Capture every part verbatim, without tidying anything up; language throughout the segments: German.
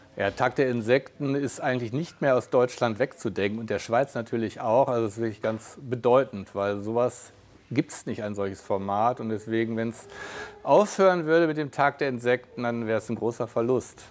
Der Tag der Insekten ist eigentlich nicht mehr aus Deutschland wegzudenken und der Schweiz natürlich auch. Also das ist wirklich ganz bedeutend, weil sowas gibt es nicht, ein solches Format. Und deswegen, wenn es aufhören würde mit dem Tag der Insekten, dann wäre es ein großer Verlust.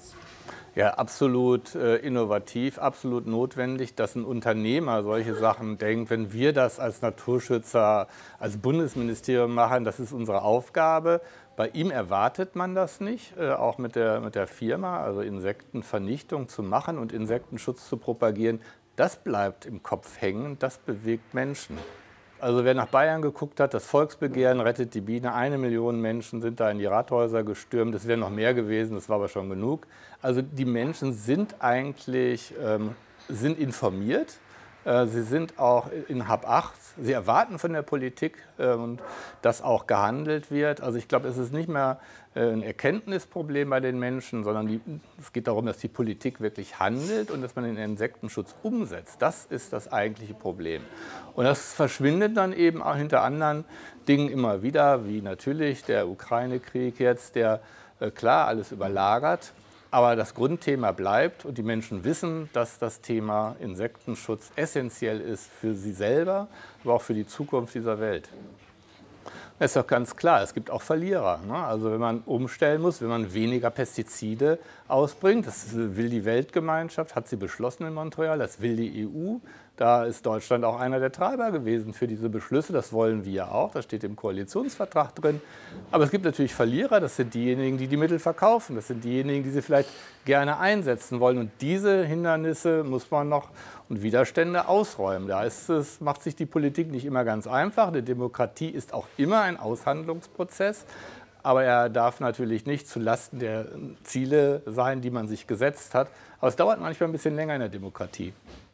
Ja, absolut äh, innovativ, absolut notwendig, dass ein Unternehmer solche Sachen denkt. Wenn wir das als Naturschützer, als Bundesministerium machen, das ist unsere Aufgabe. Bei ihm erwartet man das nicht, äh, auch mit der, mit der Firma, also Insektenvernichtung zu machen und Insektenschutz zu propagieren. Das bleibt im Kopf hängen, das bewegt Menschen. Also wer nach Bayern geguckt hat, das Volksbegehren rettet die Biene. Eine Million Menschen sind da in die Rathäuser gestürmt. Es wären noch mehr gewesen, das war aber schon genug. Also die Menschen sind eigentlich ähm, sind informiert. Äh, sie sind auch in Hab-Acht. Sie erwarten von der Politik, äh, und dass auch gehandelt wird. Also ich glaube, es ist nicht mehr äh, ein Erkenntnisproblem bei den Menschen, sondern die, es geht darum, dass die Politik wirklich handelt und dass man den Insektenschutz umsetzt. Das ist das eigentliche Problem. Und das verschwindet dann eben auch hinter anderen Dingen immer wieder, wie natürlich der Ukraine-Krieg jetzt, der äh, klar alles überlagert. Aber das Grundthema bleibt und die Menschen wissen, dass das Thema Insektenschutz essentiell ist für sie selber, aber auch für die Zukunft dieser Welt. Das ist doch ganz klar, es gibt auch Verlierer. Ne? Also wenn man umstellen muss, wenn man weniger Pestizide ausbringt, das will die Weltgemeinschaft, hat sie beschlossen in Montreal, das will die E U. Da ist Deutschland auch einer der Treiber gewesen für diese Beschlüsse. Das wollen wir auch, das steht im Koalitionsvertrag drin. Aber es gibt natürlich Verlierer, das sind diejenigen, die die Mittel verkaufen. Das sind diejenigen, die sie vielleicht gerne einsetzen wollen. Und diese Hindernisse muss man noch und Widerstände ausräumen. Da ist es, macht sich die Politik nicht immer ganz einfach. Die Demokratie ist auch immer ein Aushandlungsprozess. Aber er darf natürlich nicht zulasten der Ziele sein, die man sich gesetzt hat. Aber es dauert manchmal ein bisschen länger in der Demokratie.